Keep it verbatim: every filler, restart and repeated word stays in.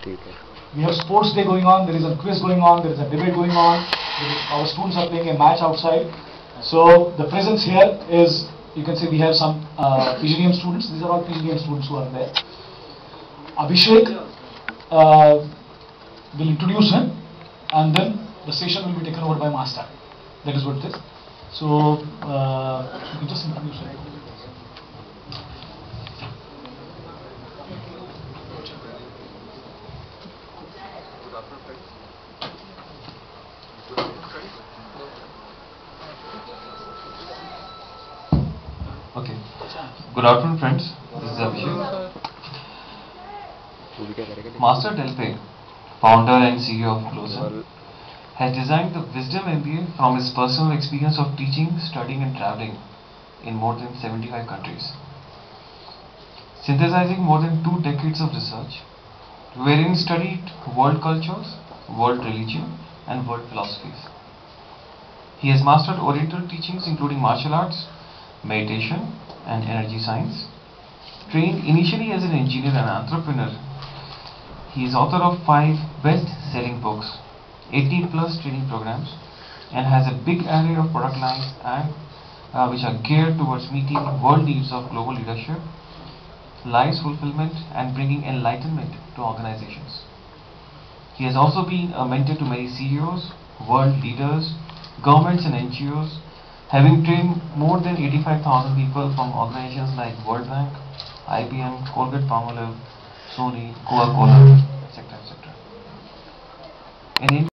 We have sports day going on, there is a quiz going on, there is a debate going on, our students are playing a match outside. So the presence here is, you can say we have some uh, P G D M students, these are all P G D M students who are there. Abhishek uh, will introduce him, and then the session will be taken over by Master. That is what it is. So uh, you can just introduce him. Okay. Good afternoon, friends. This is Abhishek. Master Delphi, founder and C E O of Closer, has designed the Wisdom M B A from his personal experience of teaching, studying, and traveling in more than seventy-five countries, synthesizing more than two decades of research, wherein he studied world cultures, world religion, and world philosophies. He has mastered Oriental teachings including martial arts, meditation, and energy science. Trained initially as an engineer and entrepreneur, he is author of five best-selling books, eighteen plus training programs, and has a big array of product lines and uh, which are geared towards meeting world needs of global leadership, lives fulfillment, and bringing enlightenment to organizations. He has also been a mentor to many C E Os, world leaders, governments, and N G Os, having trained more than eighty-five thousand people from organizations like World Bank, I B M, Colgate-Palmolive, Sony, Coca-Cola, et cetera, et cetera. In India,